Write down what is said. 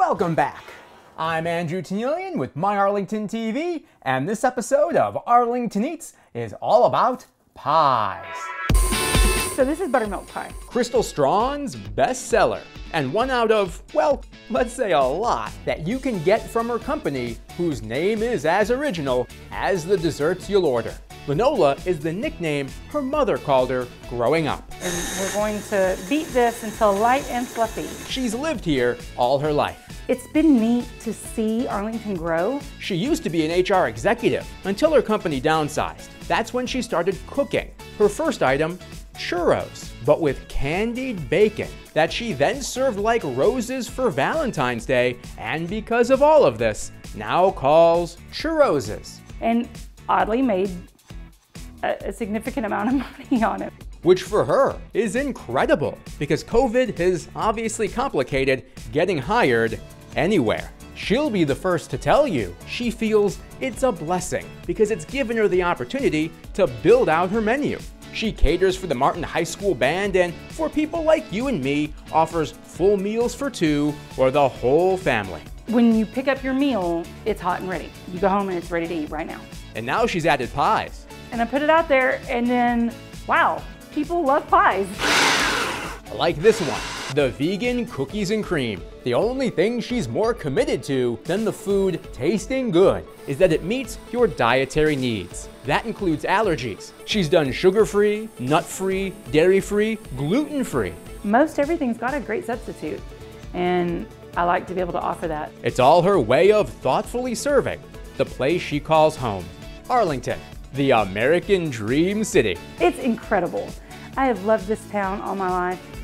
Welcome back. I'm Andrew Tennillian with My Arlington TV, and this episode of Arlington Eats is all about pies. So this is buttermilk pie. Crystal Strawn's bestseller, and one out of, well, let's say a lot that you can get from her company, whose name is as original as the desserts you'll order. Linola is the nickname her mother called her growing up. And we're going to beat this until light and fluffy. She's lived here all her life. It's been neat to see Arlington grow. She used to be an HR executive until her company downsized. That's when she started cooking. Her first item, churros, but with candied bacon that she then served like roses for Valentine's Day, and because of all of this, now calls churroses. And oddly made a significant amount of money on it. Which for her is incredible, because COVID has obviously complicated getting hired anywhere. She'll be the first to tell you she feels it's a blessing because it's given her the opportunity to build out her menu. She caters for the Martin High School band, and for people like you and me, offers full meals for two or the whole family. When you pick up your meal, it's hot and ready. You go home and it's ready to eat right now. And now she's added pies. And I put it out there and then, wow, people love pies. Like this one, the vegan cookies and cream. The only thing she's more committed to than the food tasting good is that it meets your dietary needs. That includes allergies. She's done sugar-free, nut-free, dairy-free, gluten-free. Most everything's got a great substitute, and I like to be able to offer that. It's all her way of thoughtfully serving the place she calls home. Arlington, the American Dream City. It's incredible. I have loved this town all my life.